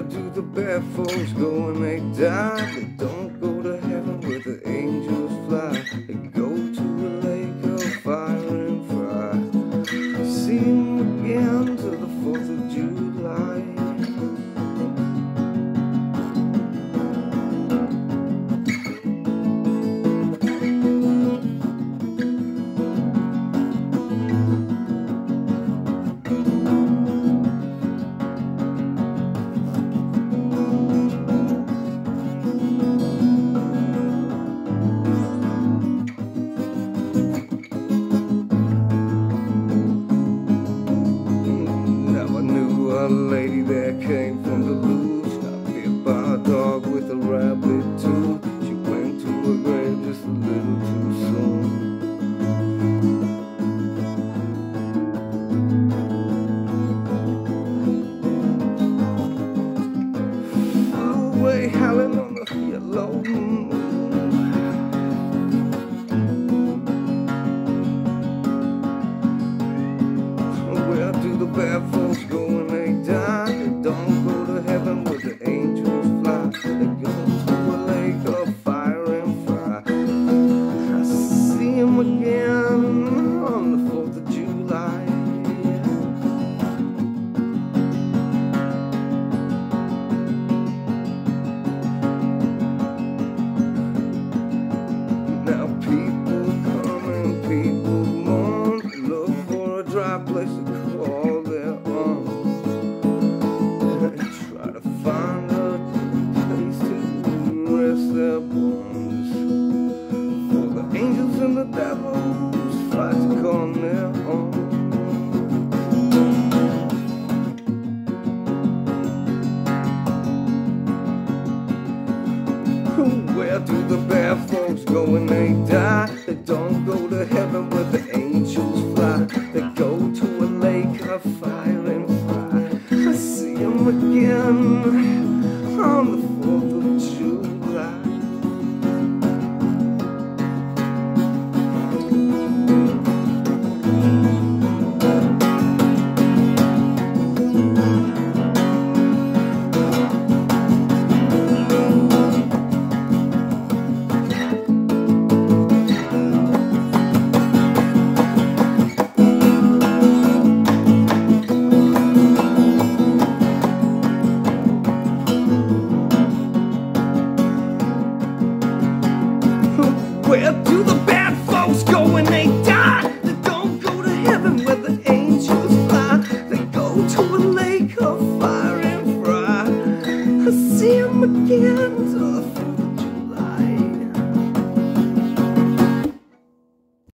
Where do the bad folks go when they die? They don't go to heaven where the angels fly. They go to a lake of fire and fire. See them again till the 4th of July. A lady that came from the loose, got bit by a dog with a rabbit too. She went to her grave just a little too soon. Flew away howling on the yellow moon. Where do the bad folks go when they die? They don't go to heaven where the angels fly. They go to a lake of fire and fire. I see them again on the 4th of July. Now people come and people mourn, look for a dry place to call their own. Try to find a place to rest their bones. For the angels and the devils fight to call their own. Where do the bad folks go when they die? They don't go to heaven where the angels fly. They go to a lake of fire and fire. I see them again on the 4th of July. Where do the bad folks go?